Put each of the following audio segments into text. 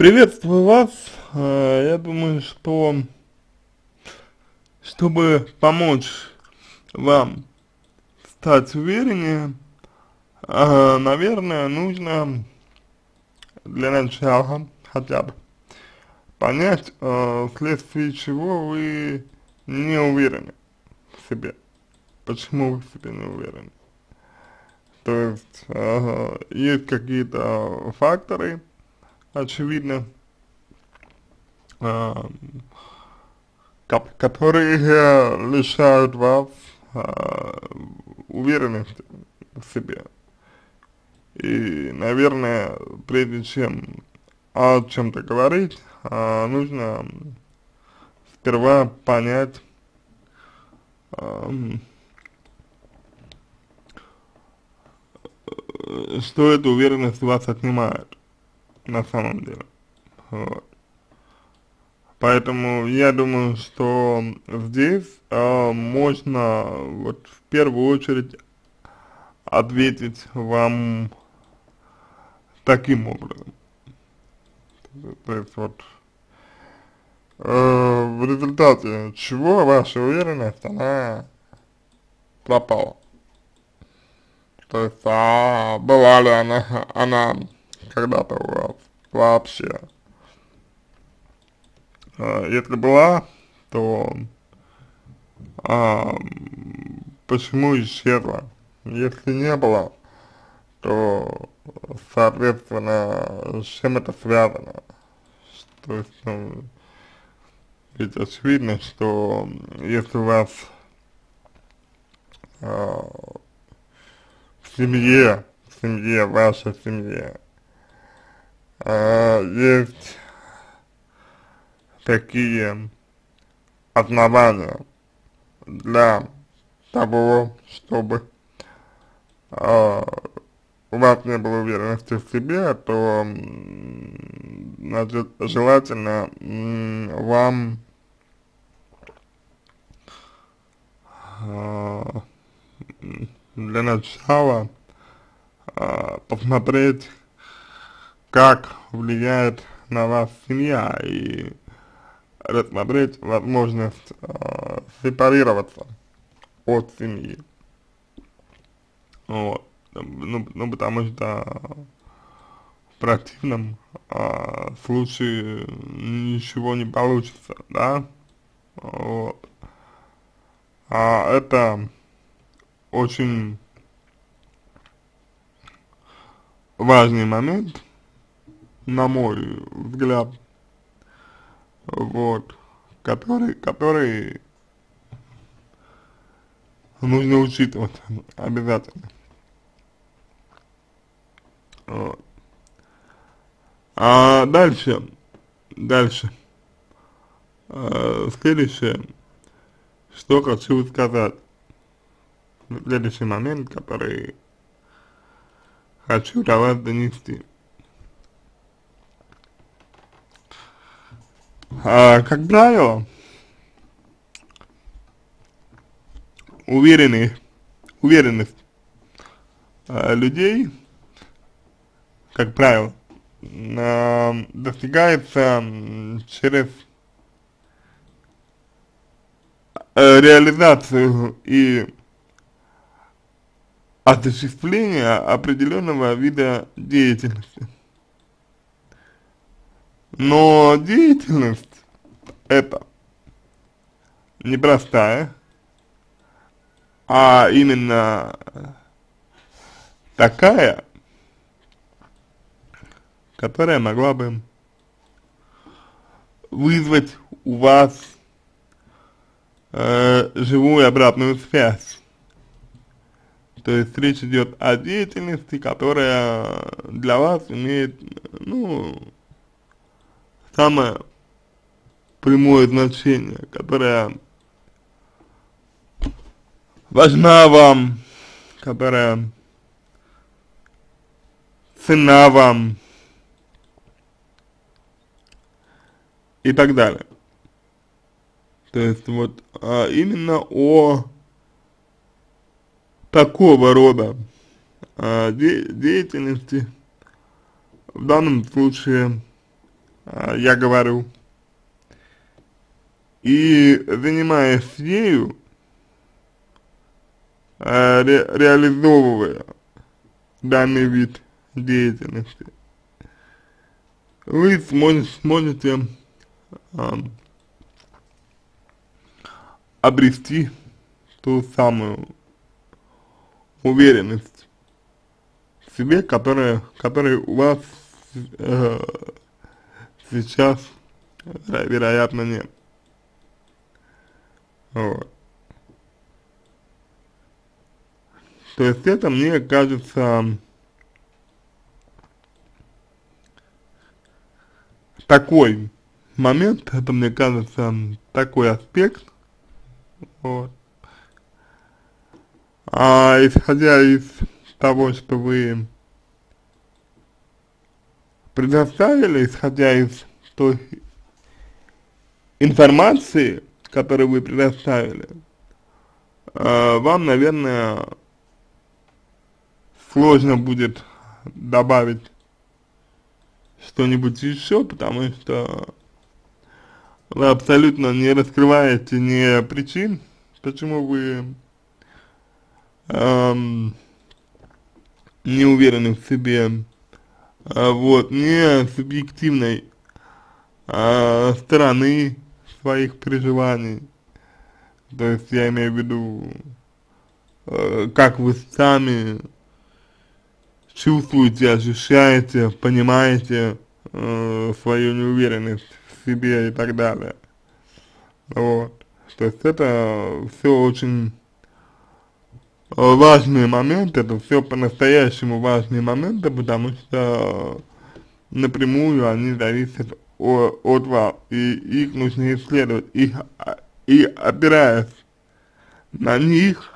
Приветствую вас. Я думаю, что чтобы помочь вам стать увереннее, наверное, нужно для начала хотя бы понять, вследствие чего вы не уверены в себе. Почему вы в себе не уверены? То есть, есть какие-то факторы, очевидно, э, которые лишают вас уверенности в себе. И, наверное, прежде чем о чем-то говорить, нужно сперва понять, ам, что эта уверенность у вас отнимает на самом деле. Вот. Поэтому я думаю, что здесь можно вот в первую очередь ответить вам таким образом. То есть вот в результате чего ваша уверенность, она пропала. То есть, была ли она когда-то у вас вообще? Если была, то а, почему исчезла? Если не было, то, соответственно, с чем это связано? То есть, ну, ведь очевидно, что если у вас а, в вашей семье есть такие основания для того, чтобы а, у вас не было уверенности в себе, то, значит, желательно вам а, для начала посмотреть, как влияет на вас семья, и рассмотреть возможность сепарироваться от семьи. Вот. Ну, потому что в противном случае ничего не получится, да? Вот. Это очень важный момент, на мой взгляд, вот, который нужно учитывать обязательно. Вот. Дальше, следующее, что хочу сказать, следующий момент, который хочу до вас донести. Как правило, уверенность людей, как правило, достигается через реализацию и осуществление определенного вида деятельности. Но деятельность эта непростая, а именно такая, которая могла бы вызвать у вас живую обратную связь. То есть речь идет о деятельности, которая для вас имеет, ну, самое прямое значение, которая важна вам, которая ценна вам и так далее. То есть вот именно о такого рода деятельности в данном случае я говорю, и занимаясь ею, реализовывая данный вид деятельности, вы сможете обрести ту самую уверенность в себе, которой у вас сейчас, вероятно, нет. Вот. То есть это, мне кажется, такой момент, это, мне кажется, такой аспект, вот. А исходя из того, что вы предоставили, исходя из той информации, которую вы предоставили, вам, наверное, сложно будет добавить что-нибудь еще, потому что вы абсолютно не раскрываете ни причин, почему вы не уверены в себе, вот, не субъективной стороны своих переживаний. То есть я имею в виду, как вы сами чувствуете, ощущаете, понимаете свою неуверенность в себе и так далее. Вот. То есть это все очень важные моменты, это все по-настоящему важные моменты, потому что напрямую они зависят от вас, и их нужно исследовать, и опираясь на них,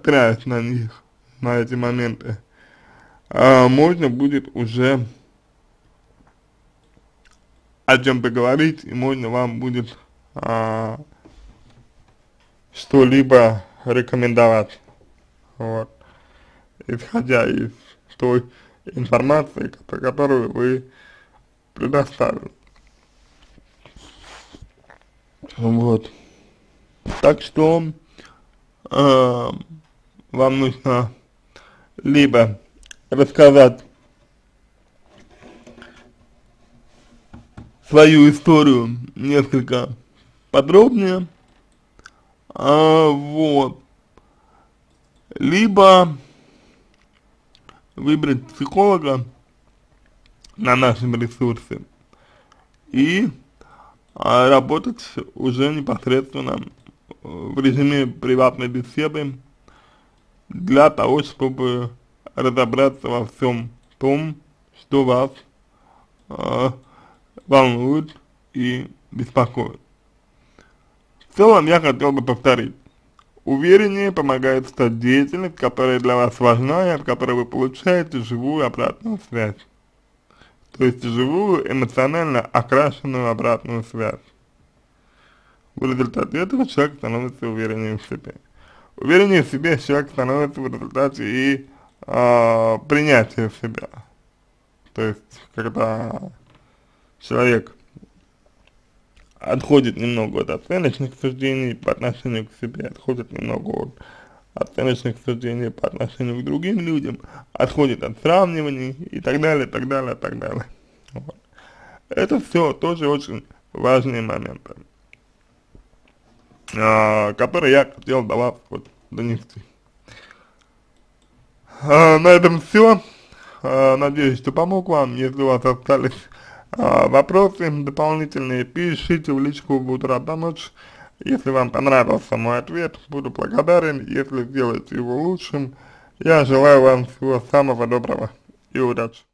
на эти моменты, можно будет уже о чем-то говорить, и можно вам будет что-либо рекомендовать, вот, исходя из той информации, которую вы предоставили. Вот. Так что вам нужно либо рассказать свою историю несколько подробнее, вот, либо выбрать психолога на нашем ресурсе и работать уже непосредственно в режиме приватной беседы для того, чтобы разобраться во всем том, что вас волнует и беспокоит. В целом я хотел бы повторить. Увереннее помогает стать деятельность, которая для вас важна и от которой вы получаете живую обратную связь. То есть живую, эмоционально окрашенную обратную связь. В результате этого человек становится увереннее в себе. Увереннее в себе человек становится в результате и принятия себя. То есть, когда человек отходит немного от оценочных суждений по отношению к себе, отходит немного от оценочных суждений по отношению к другим людям, отходит от сравниваний и так далее, так далее, так далее. Вот. Это все тоже очень важные моменты, которые я хотел до вас вот донести. На этом все. Надеюсь, что помог вам. Если у вас остались вопросы дополнительные, пишите в личку, буду рад помочь. Если вам понравился мой ответ, буду благодарен. Если сделаете его лучшим, я желаю вам всего самого доброго и удачи.